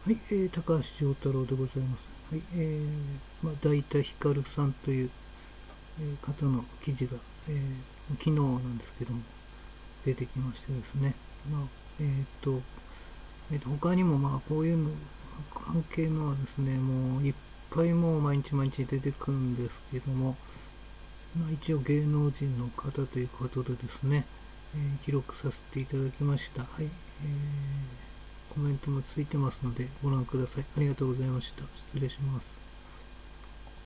はい、高橋丈太郎でございます。はい、大田光さんという、方の記事が、昨日なんですけども、出てきましてですね。まあ、他にもこういうの関係のはですね、もういっぱいもう毎日毎日出てくるんですけども、一応芸能人の方ということでですね、記録させていただきました。はい、コメントもついてますのでご覧ください。ありがとうございました。失礼します。